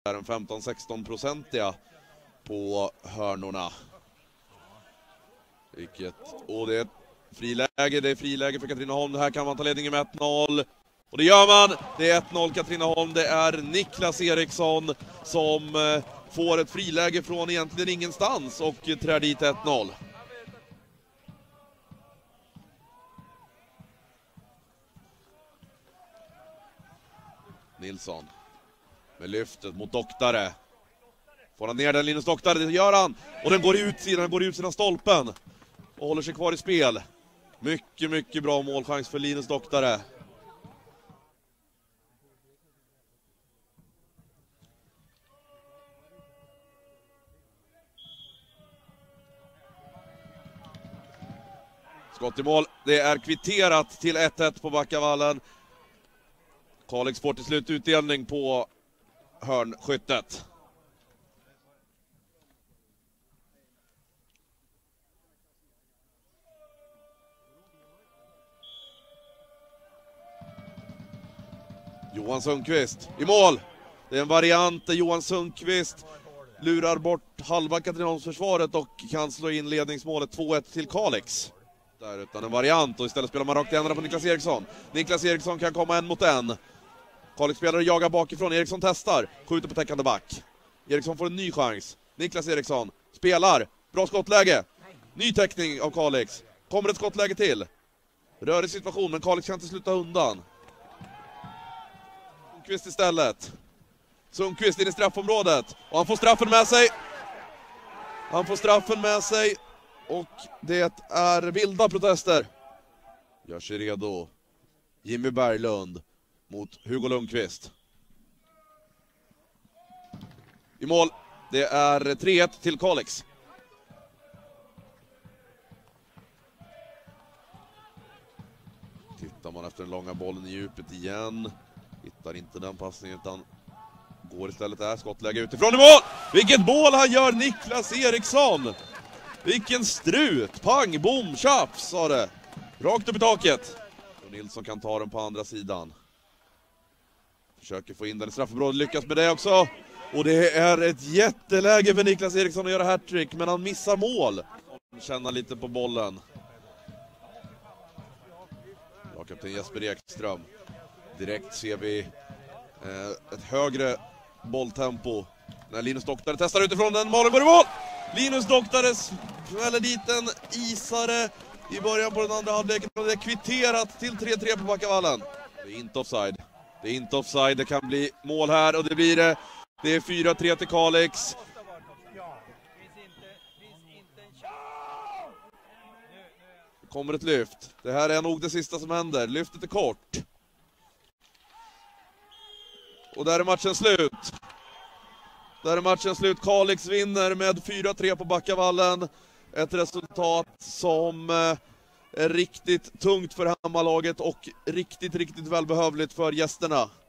är en 15-16-procentiga på hörnorna. Och det är ett friläge, för Katrineholm. Det här kan man ta ledningen med 1-0. Och det gör man. Det är 1-0 Katrineholm. Det är Niklas Eriksson som får ett friläge från egentligen ingenstans och trär dit 1-0. Nilsson med lyftet mot Doktare. Får han ner den, Linus Doktare, det gör han. Och den går ut sidan stolpen. Och håller sig kvar i spel. Mycket, mycket bra målchans för Linus Doktare. Skott i mål. Det är kvitterat till 1-1 på Backavallen. Kalix får till slut utdelning på hörnskyttet. Johan Sundqvist i mål. Det är en variant där Johan Sundqvist lurar bort halva Katrineholmsförsvaret och kan slå in ledningsmålet 2-1 till Kalix. Där utan en variant och istället spelar man rakt i händerna på Niklas Eriksson. Niklas Eriksson kan komma en mot en. Kalix-spelare jagar bakifrån. Eriksson testar. Skjuter på täckande back. Eriksson får en ny chans. Niklas Eriksson spelar. Bra skottläge. Ny täckning av Kalix. Kommer ett skottläge till. Rörig situation, men Kalix kan inte sluta undan. Sundqvist istället. Sundqvist in i straffområdet. Och han får straffen med sig. Och det är vilda protester. Gör sig redo. Jimmy Berglund mot Hugo Lundqvist. I mål. Det är 3-1 till Kalix. Tittar man efter den långa bollen i djupet igen. Hittar inte den passningen utan går istället där. Skottläge utifrån i mål. Vilket mål han gör, Niklas Eriksson. Vilken strut. Pang, bom, tjaps, sa det. Rakt upp i taket. Och Nilsson kan ta den på andra sidan. Försöker få in den i straffområdet, lyckas med det också. Och det är ett jätteläge för Niklas Eriksson att göra hattrick, men han missar mål. Känna lite på bollen. Lagkapten Jesper Ekström. Direkt ser vi ett högre bolltempo. När Linus Doktare testar utifrån den, målen går i mål! Linus Doktare smäller dit en isare i början på den andra halvleken och det är kvitterat till 3-3 på Backavallen. Det är inte offside. Det kan bli mål här och det blir det. Det är 4-3 till Kalix. Det kommer ett lyft. Det här är nog det sista som händer. Lyftet är kort. Och där är matchen slut. Kalix vinner med 4-3 på Backavallen. Ett resultat som är riktigt tungt för hemmalaget och riktigt välbehövligt för gästerna.